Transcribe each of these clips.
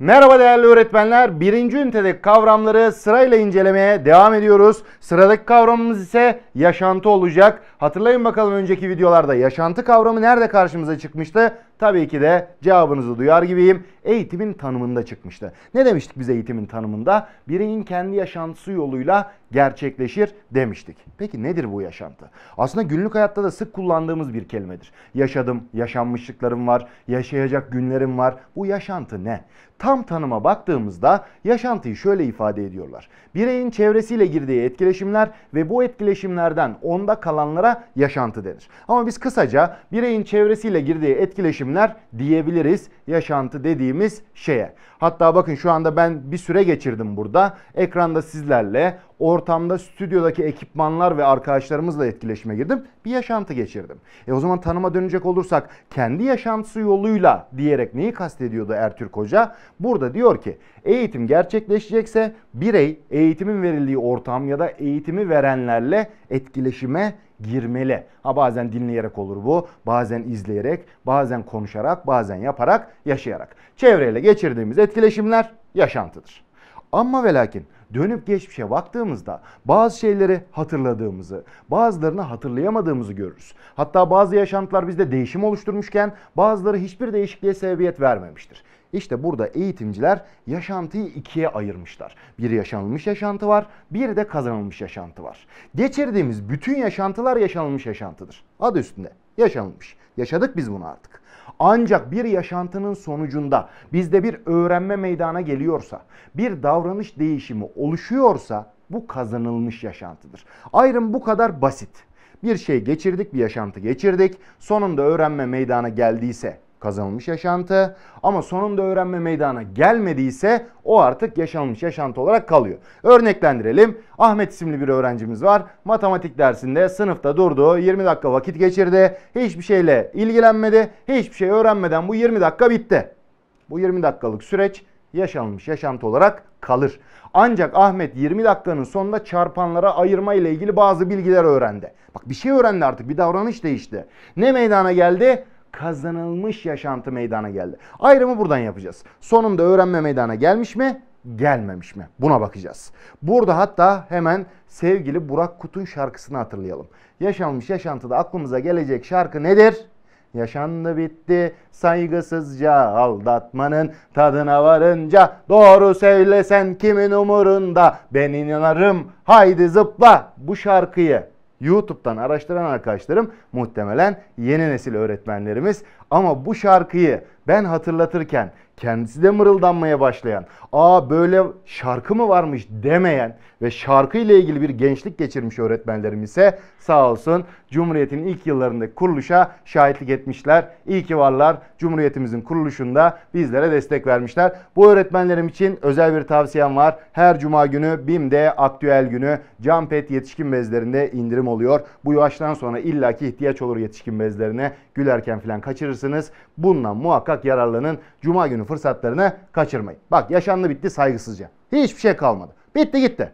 Merhaba değerli öğretmenler. Birinci ünitedeki kavramları sırayla incelemeye devam ediyoruz. Sıradaki kavramımız ise yaşantı olacak. Hatırlayın bakalım önceki videolarda yaşantı kavramı nerede karşımıza çıkmıştı? Tabii ki de cevabınızı duyar gibiyim. Eğitimin tanımında çıkmıştı. Ne demiştik biz eğitimin tanımında? Bireyin kendi yaşantısı yoluyla gerçekleşir demiştik. Peki nedir bu yaşantı? Aslında günlük hayatta da sık kullandığımız bir kelimedir. Yaşadım, yaşanmışlıklarım var, yaşayacak günlerim var. Bu yaşantı ne? Tam tanıma baktığımızda yaşantıyı şöyle ifade ediyorlar. Bireyin çevresiyle girdiği etkileşimler ve bu etkileşimlerden onda kalanlara yaşantı denir. Ama biz kısaca bireyin çevresiyle girdiği etkileşimler diyebiliriz yaşantı dediğimiz şeye. Hatta bakın şu anda ben bir süre geçirdim burada. Ekranda sizlerle, ortamda stüdyodaki ekipmanlar ve arkadaşlarımızla etkileşime girdim. Bir yaşantı geçirdim. O zaman tanıma dönecek olursak kendi yaşantısı yoluyla diyerek neyi kastediyordu Ertürk Hoca? Burada diyor ki eğitim gerçekleşecekse birey eğitimin verildiği ortam ya da eğitimi verenlerle etkileşime girmeli. Bazen dinleyerek olur bu, bazen izleyerek, bazen konuşarak, bazen yaparak, yaşayarak. Çevreyle geçirdiğimiz etkileşimler yaşantıdır. Ama ve lakin dönüp geçmişe baktığımızda bazı şeyleri hatırladığımızı, bazılarını hatırlayamadığımızı görürüz. Hatta bazı yaşantılar bizde değişim oluşturmuşken bazıları hiçbir değişikliğe sebebiyet vermemiştir. İşte burada eğitimciler yaşantıyı ikiye ayırmışlar. Bir yaşanılmış yaşantı var, bir de kazanılmış yaşantı var. Geçirdiğimiz bütün yaşantılar yaşanılmış yaşantıdır. Adı üstünde yaşanılmış. Yaşadık biz bunu artık. Ancak bir yaşantının sonucunda bizde bir öğrenme meydana geliyorsa, bir davranış değişimi oluşuyorsa bu kazanılmış yaşantıdır. Ayrım bu kadar basit. Bir şey geçirdik, bir yaşantı geçirdik. Sonunda öğrenme meydana geldiyse kazanılmış yaşantı, ama sonunda öğrenme meydana gelmediyse o artık yaşanmış yaşantı olarak kalıyor. Örneklendirelim. Ahmet isimli bir öğrencimiz var. Matematik dersinde sınıfta durdu, 20 dakika vakit geçirdi, hiçbir şeyle ilgilenmedi, hiçbir şey öğrenmeden bu 20 dakika bitti. Bu 20 dakikalık süreç yaşanmış yaşantı olarak kalır. Ancak Ahmet 20 dakikanın sonunda çarpanlara ayırma ile ilgili bazı bilgiler öğrendi. Bak bir şey öğrendi artık, bir davranış değişti. Ne meydana geldi? Kazanılmış yaşantı meydana geldi. Ayrımı buradan yapacağız. Sonunda öğrenme meydana gelmiş mi? Gelmemiş mi? Buna bakacağız. Burada hatta hemen sevgili Burak Kut'un şarkısını hatırlayalım. Yaşanmış yaşantıda aklımıza gelecek şarkı nedir? Yaşandı bitti saygısızca aldatmanın tadına varınca doğru söylesen kimin umurunda ben inanırım haydi zıpla. Bu şarkıyı YouTube'dan araştıran arkadaşlarım muhtemelen yeni nesil öğretmenlerimiz, ama bu şarkıyı ben hatırlatırken kendisi de mırıldanmaya başlayan, böyle şarkı mı varmış demeyen ve şarkıyla ilgili bir gençlik geçirmiş öğretmenlerim ise sağ olsun Cumhuriyet'in ilk yıllarındaki kuruluşa şahitlik etmişler. İyi ki varlar. Cumhuriyetimizin kuruluşunda bizlere destek vermişler. Bu öğretmenlerim için özel bir tavsiyem var. Her cuma günü BİM'de aktüel günü Campet yetişkin bezlerinde indirim oluyor. Bu yaştan sonra illaki ihtiyaç olur yetişkin bezlerine. Gülerken falan kaçırırsınız. Bundan muhakkak yararlanın. Cuma günü fırsatlarını kaçırmayın. Bak yaşandı bitti saygısızca. Hiçbir şey kalmadı. Bitti gitti.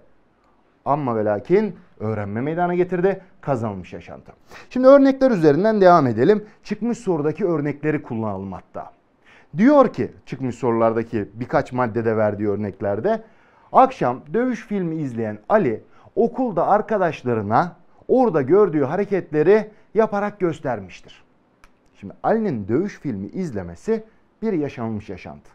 Ama ve lakin öğrenme meydana getirdi, kazanılmış yaşantı. Şimdi örnekler üzerinden devam edelim. Çıkmış sorudaki örnekleri kullanalım hatta. Diyor ki çıkmış sorulardaki birkaç maddede verdiği örneklerde, akşam dövüş filmi izleyen Ali okulda arkadaşlarına orada gördüğü hareketleri yaparak göstermiştir. Şimdi Ali'nin dövüş filmi izlemesi bir yaşanılmış yaşantı.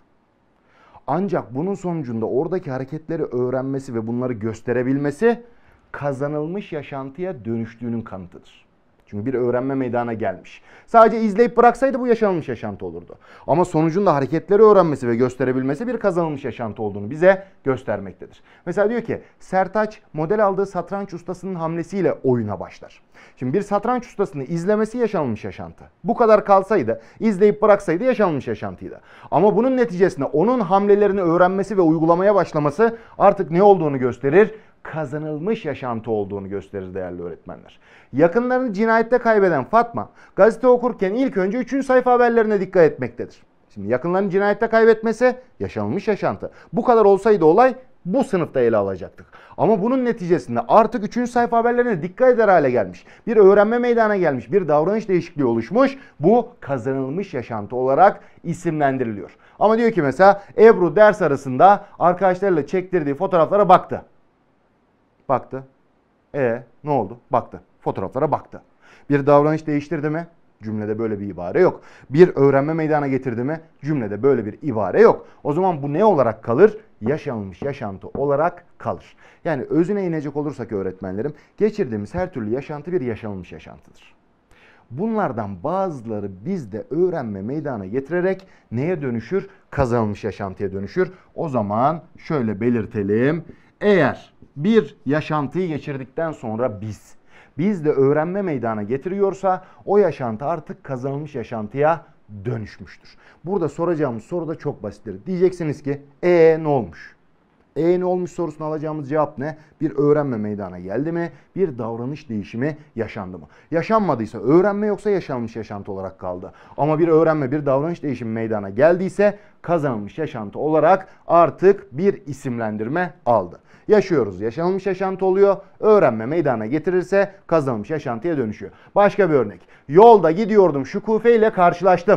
Ancak bunun sonucunda oradaki hareketleri öğrenmesi ve bunları gösterebilmesi kazanılmış yaşantıya dönüştüğünün kanıtıdır. Çünkü bir öğrenme meydana gelmiş. Sadece izleyip bıraksaydı bu yaşanılmış yaşantı olurdu. Ama sonucunda hareketleri öğrenmesi ve gösterebilmesi bir kazanılmış yaşantı olduğunu bize göstermektedir. Mesela diyor ki Sertaç model aldığı satranç ustasının hamlesiyle oyuna başlar. Şimdi bir satranç ustasını izlemesi yaşanılmış yaşantı. Bu kadar kalsaydı, izleyip bıraksaydı yaşanılmış yaşantıydı. Ama bunun neticesinde onun hamlelerini öğrenmesi ve uygulamaya başlaması artık ne olduğunu gösterir? Kazanılmış yaşantı olduğunu gösterir değerli öğretmenler. Yakınlarını cinayette kaybeden Fatma gazete okurken ilk önce 3. sayfa haberlerine dikkat etmektedir. Şimdi yakınlarını cinayette kaybetmesi yaşanılmış yaşantı. Bu kadar olsaydı olay bu sınıfta ele alacaktık. Ama bunun neticesinde artık 3. sayfa haberlerine dikkat eder hale gelmiş. Bir öğrenme meydana gelmiş, bir davranış değişikliği oluşmuş. Bu kazanılmış yaşantı olarak isimlendiriliyor. Ama diyor ki mesela Ebru ders arasında arkadaşlarıyla çektirdiği fotoğraflara baktı. Baktı. Ne oldu? Baktı. Fotoğraflara baktı. Bir davranış değiştirdi mi? Cümlede böyle bir ibare yok. Bir öğrenme meydana getirdi mi? Cümlede böyle bir ibare yok. O zaman bu ne olarak kalır? Yaşanmış yaşantı olarak kalır. Yani özüne inecek olursak öğretmenlerim, geçirdiğimiz her türlü yaşantı bir yaşanmış yaşantıdır. Bunlardan bazıları bizde öğrenme meydana getirerek neye dönüşür? Kazanılmış yaşantıya dönüşür. O zaman şöyle belirtelim. Eğer bir yaşantıyı geçirdikten sonra biz de öğrenme meydana getiriyorsa o yaşantı artık kazanılmış yaşantıya dönüşmüştür. Burada soracağımız soru da çok basittir. Diyeceksiniz ki ne olmuş? Ne olmuş sorusuna alacağımız cevap ne? Bir öğrenme meydana geldi mi? Bir davranış değişimi yaşandı mı? Yaşanmadıysa öğrenme, yoksa yaşanmış yaşantı olarak kaldı. Ama bir öğrenme, bir davranış değişimi meydana geldiyse kazanılmış yaşantı olarak artık bir isimlendirme aldı. Yaşıyoruz, yaşanılmış yaşantı oluyor. Öğrenme meydana getirirse kazanılmış yaşantıya dönüşüyor. Başka bir örnek. Yolda gidiyordum, Şükufe ile karşılaştım.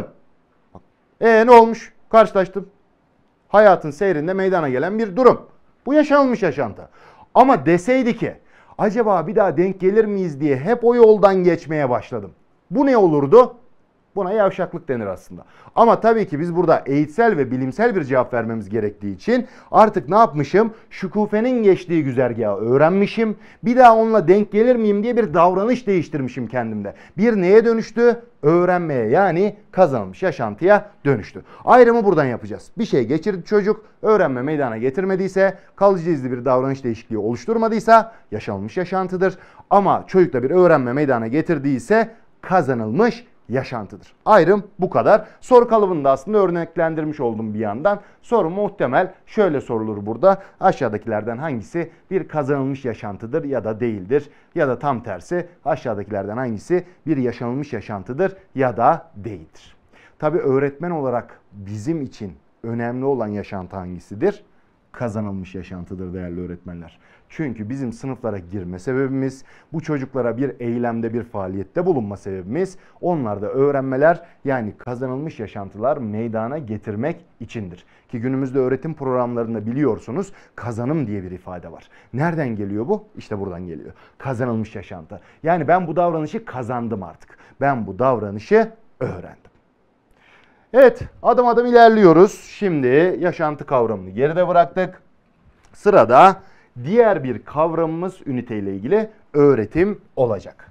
Ne olmuş? Karşılaştım. Hayatın seyrinde meydana gelen bir durum. Bu yaşanılmış yaşantı. Ama deseydi ki acaba bir daha denk gelir miyiz diye hep o yoldan geçmeye başladım. Bu ne olurdu? Buna yavşaklık denir aslında. Ama tabii ki biz burada eğitsel ve bilimsel bir cevap vermemiz gerektiği için artık ne yapmışım? Şükufe'nin geçtiği güzergahı öğrenmişim. Bir daha onunla denk gelir miyim diye bir davranış değiştirmişim kendimde. Bir neye dönüştü? Öğrenmeye, yani kazanılmış yaşantıya dönüştü. Ayrımı buradan yapacağız. Bir şey geçirdi çocuk, öğrenme meydana getirmediyse, kalıcı izli bir davranış değişikliği oluşturmadıysa yaşanılmış yaşantıdır. Ama çocukta bir öğrenme meydana getirdiyse kazanılmış yaşantıdır. Ayrım bu kadar. Soru kalıbında aslında örneklendirmiş oldum bir yandan. Soru muhtemel şöyle sorulur burada. Aşağıdakilerden hangisi bir kazanılmış yaşantıdır ya da değildir? Ya da tam tersi, aşağıdakilerden hangisi bir yaşanılmış yaşantıdır ya da değildir? Tabii öğretmen olarak bizim için önemli olan yaşantı hangisidir? Kazanılmış yaşantıdır değerli öğretmenler. Çünkü bizim sınıflara girme sebebimiz, bu çocuklara bir eylemde, bir faaliyette bulunma sebebimiz, onlarda öğrenmeler, yani kazanılmış yaşantılar meydana getirmek içindir. Ki günümüzde öğretim programlarında biliyorsunuz kazanım diye bir ifade var. Nereden geliyor bu? İşte buradan geliyor. Kazanılmış yaşantı. Yani ben bu davranışı kazandım artık. Ben bu davranışı öğrendim. Evet, adım adım ilerliyoruz. Şimdi yaşantı kavramını geride bıraktık. Sırada diğer bir kavramımız üniteyle ilgili öğretim olacak.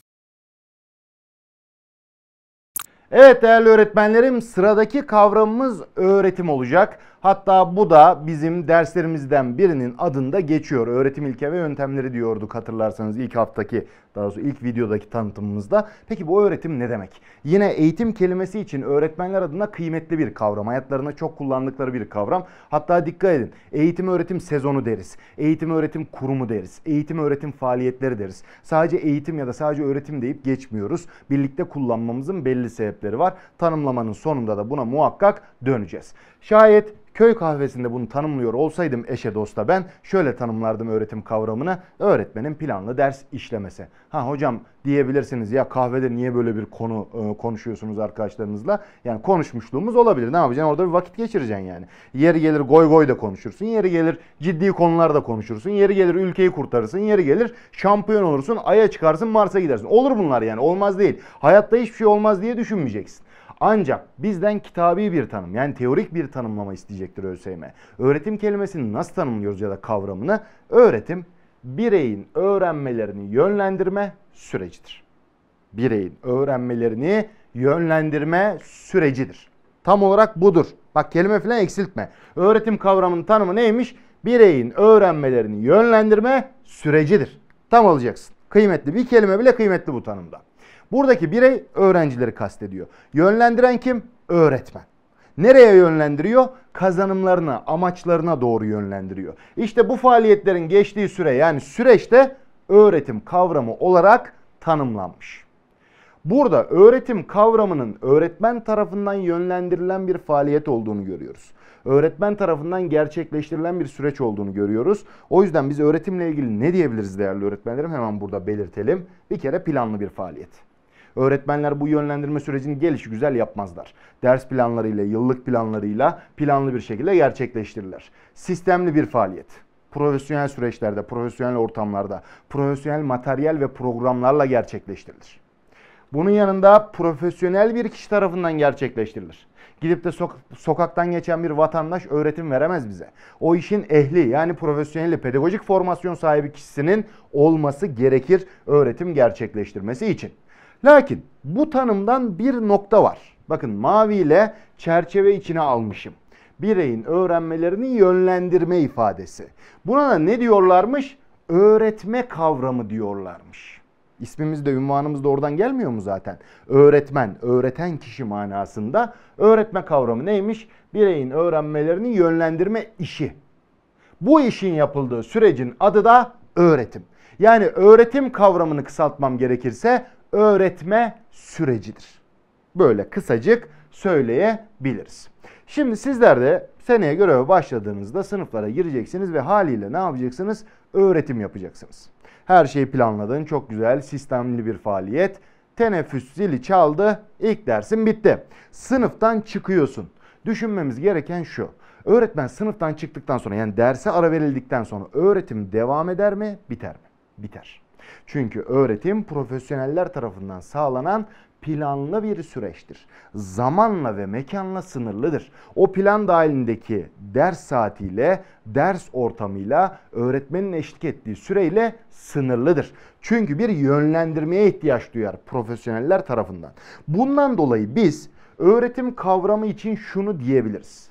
Evet değerli öğretmenlerim, sıradaki kavramımız öğretim olacak. Hatta bu da bizim derslerimizden birinin adında geçiyor. Öğretim ilke ve yöntemleri diyorduk hatırlarsanız ilk haftaki, daha doğrusu ilk videodaki tanıtımımızda. Peki bu öğretim ne demek? Yine eğitim kelimesi için öğretmenler adına kıymetli bir kavram. Hayatlarında çok kullandıkları bir kavram. Hatta dikkat edin, eğitim öğretim sezonu deriz. Eğitim öğretim kurumu deriz. Eğitim öğretim faaliyetleri deriz. Sadece eğitim ya da sadece öğretim deyip geçmiyoruz. Birlikte kullanmamızın belli sebepleri var. Tanımlamanın sonunda da buna muhakkak döneceğiz. Şayet köy kahvesinde bunu tanımlıyor olsaydım eşe dosta ben şöyle tanımlardım öğretim kavramını: öğretmenin planlı ders işlemesi. Hocam diyebilirsiniz, ya kahvede niye böyle bir konu konuşuyorsunuz arkadaşlarınızla? Yani konuşmuşluğumuz olabilir. Ne yapacaksın? Orada bir vakit geçireceksin yani. Yeri gelir goy goy da konuşursun. Yeri gelir ciddi konularda konuşursun. Yeri gelir ülkeyi kurtarırsın. Yeri gelir şampiyon olursun. Ay'a çıkarsın, Mars'a gidersin. Olur bunlar yani. Olmaz değil. Hayatta hiçbir şey olmaz diye düşünmeyeceksin. Ancak bizden kitabi bir tanım, yani teorik bir tanımlama isteyecektir ÖSYM. Öğretim kelimesini nasıl tanımlıyoruz ya da kavramını? Öğretim, bireyin öğrenmelerini yönlendirme sürecidir. Bireyin öğrenmelerini yönlendirme sürecidir. Tam olarak budur. Bak, kelime falan eksiltme. Öğretim kavramının tanımı neymiş? Bireyin öğrenmelerini yönlendirme sürecidir. Tam alacaksın. Kıymetli, bir kelime bile kıymetli bu tanımda. Buradaki birey öğrencileri kastediyor. Yönlendiren kim? Öğretmen. Nereye yönlendiriyor? Kazanımlarına, amaçlarına doğru yönlendiriyor. İşte bu faaliyetlerin geçtiği süre, yani süreçte öğretim kavramı olarak tanımlanmış. Burada öğretim kavramının öğretmen tarafından yönlendirilen bir faaliyet olduğunu görüyoruz. Öğretmen tarafından gerçekleştirilen bir süreç olduğunu görüyoruz. O yüzden biz öğretimle ilgili ne diyebiliriz değerli öğretmenlerim? Hemen burada belirtelim. Bir kere planlı bir faaliyet. Öğretmenler bu yönlendirme sürecini gelişigüzel yapmazlar. Ders planlarıyla, yıllık planlarıyla planlı bir şekilde gerçekleştirirler. Sistemli bir faaliyet. Profesyonel süreçlerde, profesyonel ortamlarda, profesyonel materyal ve programlarla gerçekleştirilir. Bunun yanında profesyonel bir kişi tarafından gerçekleştirilir. Gidip de sokaktan geçen bir vatandaş öğretim veremez bize. O işin ehli yani profesyoneli, pedagojik formasyon sahibi kişisinin olması gerekir öğretim gerçekleştirmesi için. Lakin bu tanımdan bir nokta var. Bakın maviyle çerçeve içine almışım. Bireyin öğrenmelerini yönlendirme ifadesi. Buna da ne diyorlarmış? Öğretme kavramı diyorlarmış. İsmimiz de ünvanımız da oradan gelmiyor mu zaten? Öğretmen, öğreten kişi manasında öğretme kavramı neymiş? Bireyin öğrenmelerini yönlendirme işi. Bu işin yapıldığı sürecin adı da öğretim. Yani öğretim kavramını kısaltmam gerekirse öğretme sürecidir. Böyle kısacık söyleyebiliriz. Şimdi sizler de seneye göreve başladığınızda sınıflara gireceksiniz ve haliyle ne yapacaksınız? Öğretim yapacaksınız. Her şeyi planladın, çok güzel, sistemli bir faaliyet. Teneffüs zili çaldı, ilk dersin bitti. Sınıftan çıkıyorsun. Düşünmemiz gereken şu. Öğretmen sınıftan çıktıktan sonra yani derse ara verildikten sonra öğretim devam eder mi, biter mi? Biter. Çünkü öğretim profesyoneller tarafından sağlanan planlı bir süreçtir. Zamanla ve mekanla sınırlıdır. O plan dahilindeki ders saatiyle, ders ortamıyla, öğretmenin eşlik ettiği süreyle sınırlıdır. Çünkü bir yönlendirmeye ihtiyaç duyar profesyoneller tarafından. Bundan dolayı biz öğretim kavramı için şunu diyebiliriz.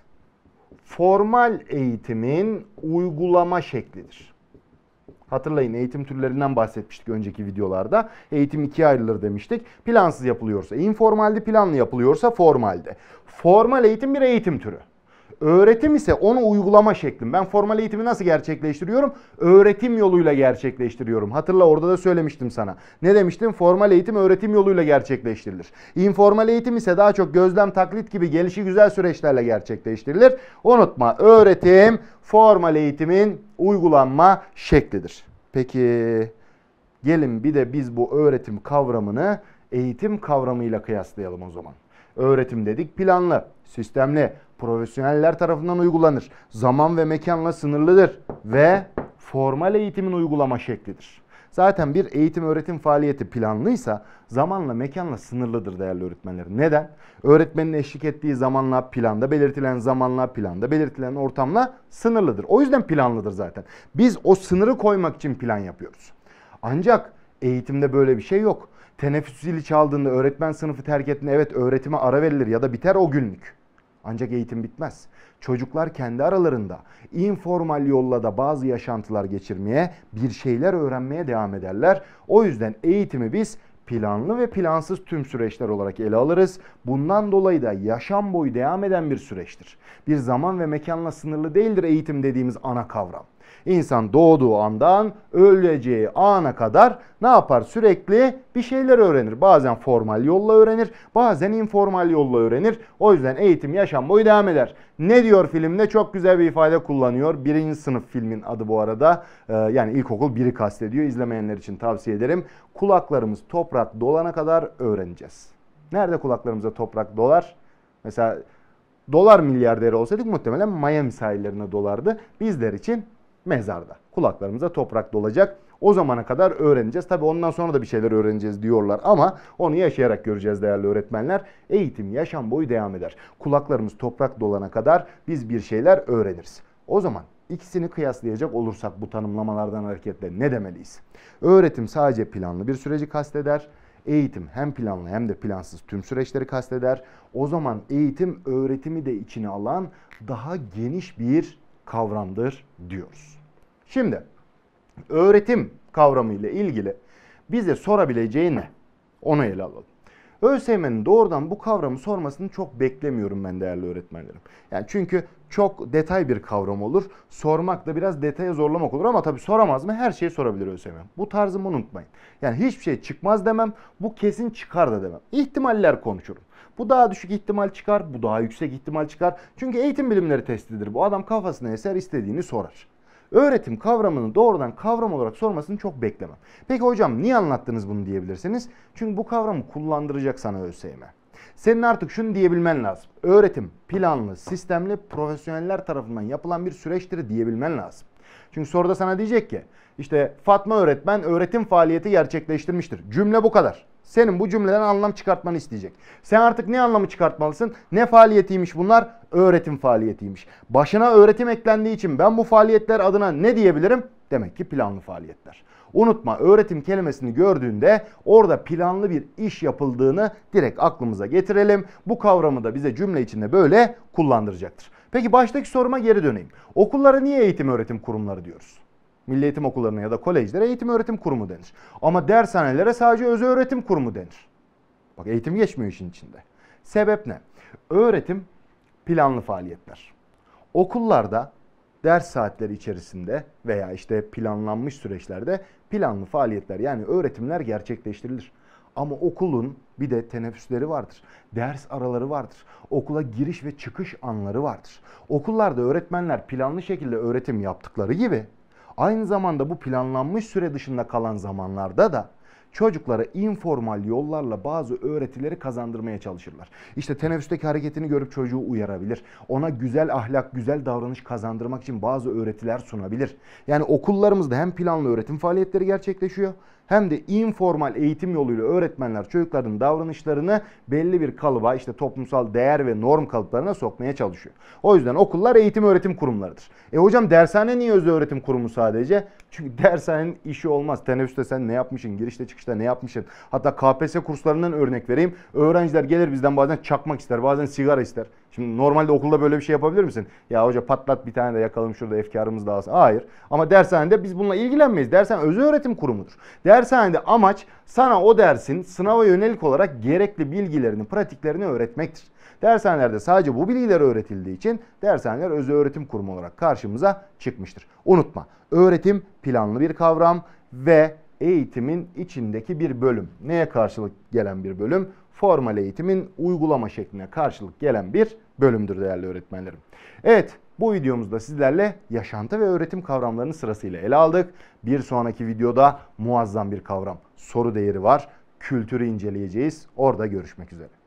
Formal eğitimin uygulama şeklidir. Hatırlayın eğitim türlerinden bahsetmiştik önceki videolarda. Eğitim ikiye ayrılır demiştik. Plansız yapılıyorsa, informalde, planlı yapılıyorsa formalde. Formal eğitim bir eğitim türü. Öğretim ise onu uygulama şeklim. Ben formal eğitimi nasıl gerçekleştiriyorum? Öğretim yoluyla gerçekleştiriyorum. Hatırla orada da söylemiştim sana. Ne demiştim? Formal eğitim öğretim yoluyla gerçekleştirilir. İnformal eğitim ise daha çok gözlem, taklit gibi gelişigüzel süreçlerle gerçekleştirilir. Unutma, öğretim formal eğitimin uygulanma şeklidir. Peki gelin bir de biz bu öğretim kavramını eğitim kavramıyla kıyaslayalım o zaman. Öğretim dedik planlı, sistemli, profesyoneller tarafından uygulanır. Zaman ve mekanla sınırlıdır ve formal eğitimin uygulama şeklidir. Zaten bir eğitim öğretim faaliyeti planlıysa zamanla mekanla sınırlıdır değerli öğretmenlerim. Neden? Öğretmenin eşlik ettiği zamanla, planda belirtilen zamanla, planda belirtilen ortamla sınırlıdır. O yüzden planlıdır zaten. Biz o sınırı koymak için plan yapıyoruz. Ancak eğitimde böyle bir şey yok. Teneffüs zili çaldığında öğretmen sınıfı terk ettiğinde evet öğretime ara verilir ya da biter o günlük. Ancak eğitim bitmez. Çocuklar kendi aralarında informal yolla da bazı yaşantılar geçirmeye, bir şeyler öğrenmeye devam ederler. O yüzden eğitimi biz planlı ve plansız tüm süreçler olarak ele alırız. Bundan dolayı da yaşam boyu devam eden bir süreçtir. Bir zaman ve mekanla sınırlı değildir eğitim dediğimiz ana kavram. İnsan doğduğu andan öleceği ana kadar ne yapar? Sürekli bir şeyler öğrenir. Bazen formal yolla öğrenir, bazen informal yolla öğrenir. O yüzden eğitim yaşam boyu devam eder. Ne diyor filmde? Çok güzel bir ifade kullanıyor. 1. sınıf filmin adı bu arada. Yani ilkokul 1'i kastediyor. İzlemeyenler için tavsiye ederim. Kulaklarımız toprak dolana kadar öğreneceğiz. Nerede kulaklarımıza toprak dolar? Mesela dolar milyarderi olsaydık muhtemelen Miami sahillerine dolardı. Bizler için mezarda. Kulaklarımıza toprak dolacak. O zamana kadar öğreneceğiz. Tabii ondan sonra da bir şeyler öğreneceğiz diyorlar ama onu yaşayarak göreceğiz değerli öğretmenler. Eğitim yaşam boyu devam eder. Kulaklarımız toprak dolana kadar biz bir şeyler öğreniriz. O zaman ikisini kıyaslayacak olursak bu tanımlamalardan hareketle ne demeliyiz? Öğretim sadece planlı bir süreci kasteder. Eğitim hem planlı hem de plansız tüm süreçleri kasteder. O zaman eğitim öğretimi de içine alan daha geniş bir kavramdır diyoruz. Şimdi öğretim kavramı ile ilgili bize sorabileceği ne? Onu ele alalım. ÖSYM'nin doğrudan bu kavramı sormasını çok beklemiyorum ben değerli öğretmenlerim. Yani çünkü çok detay bir kavram olur. Sormak da biraz detaya zorlamak olur ama tabii soramaz mı? Her şeyi sorabilir ÖSYM. Bu tarzımı unutmayın. Yani hiçbir şey çıkmaz demem, bu kesin çıkar da demem. İhtimaller konuşurum. Bu daha düşük ihtimal çıkar, bu daha yüksek ihtimal çıkar. Çünkü eğitim bilimleri testidir. Bu adam kafasına eser, istediğini sorar. Öğretim kavramını doğrudan kavram olarak sormasını çok beklemem. Peki hocam niye anlattınız bunu diyebilirsiniz. Çünkü bu kavramı kullandıracak sana ÖSYM. Senin artık şunu diyebilmen lazım. Öğretim planlı, sistemli, profesyoneller tarafından yapılan bir süreçtir diyebilmen lazım. Çünkü soruda sana diyecek ki işte Fatma öğretmen öğretim faaliyeti gerçekleştirmiştir. Cümle bu kadar. Senin bu cümleden anlam çıkartmanı isteyecek. Sen artık ne anlamı çıkartmalısın? Ne faaliyetiymiş bunlar? Öğretim faaliyetiymiş. Başına öğretim eklendiği için ben bu faaliyetler adına ne diyebilirim? Demek ki planlı faaliyetler. Unutma, öğretim kelimesini gördüğünde orada planlı bir iş yapıldığını direkt aklımıza getirelim. Bu kavramı da bize cümle içinde böyle kullandıracaktır. Peki baştaki soruma geri döneyim. Okullara niye eğitim öğretim kurumları diyoruz? Milli eğitim okullarına ya da kolejlere eğitim öğretim kurumu denir. Ama dershanelere sadece özel öğretim kurumu denir. Bak eğitim geçmiyor işin içinde. Sebep ne? Öğretim planlı faaliyetler. Okullarda ders saatleri içerisinde veya işte planlanmış süreçlerde planlı faaliyetler yani öğretimler gerçekleştirilir. Ama okulun bir de teneffüsleri vardır. Ders araları vardır. Okula giriş ve çıkış anları vardır. Okullarda öğretmenler planlı şekilde öğretim yaptıkları gibi aynı zamanda bu planlanmış süre dışında kalan zamanlarda da çocuklara informal yollarla bazı öğretileri kazandırmaya çalışırlar. İşte teneffüsteki hareketini görüp çocuğu uyarabilir. Ona güzel ahlak, güzel davranış kazandırmak için bazı öğretiler sunabilir. Yani okullarımızda hem planlı öğretim faaliyetleri gerçekleşiyor hem de informal eğitim yoluyla öğretmenler çocukların davranışlarını belli bir kalıba, işte toplumsal değer ve norm kalıplarına sokmaya çalışıyor. O yüzden okullar eğitim öğretim kurumlarıdır. Hocam dershane niye özel öğretim kurumu sadece? Çünkü dershanenin işi olmaz. Teneffüste sen ne yapmışsın, girişte çıkışta ne yapmışsın? Hatta KPSS kurslarından örnek vereyim. Öğrenciler gelir bizden bazen çakmak ister, bazen sigara ister. Şimdi normalde okulda böyle bir şey yapabilir misin? Ya hoca patlat bir tane de yakalım şurada efkarımız dağılsın. Hayır. Ama dershanede biz bununla ilgilenmeyiz. Dershane özel öğretim kurumudur. Dershanede amaç sana o dersin sınava yönelik olarak gerekli bilgilerini, pratiklerini öğretmektir. Dershanelerde sadece bu bilgiler öğretildiği için dershaneler özel öğretim kurumu olarak karşımıza çıkmıştır. Unutma, öğretim planlı bir kavram ve eğitimin içindeki bir bölüm. Neye karşılık gelen bir bölüm? Formal eğitimin uygulama şekline karşılık gelen bir bölümdür değerli öğretmenlerim. Evet, bu videomuzda sizlerle yaşantı ve öğretim kavramlarını sırasıyla ele aldık. Bir sonraki videoda muazzam bir kavram, soru değeri var. Kültürü inceleyeceğiz. Orada görüşmek üzere.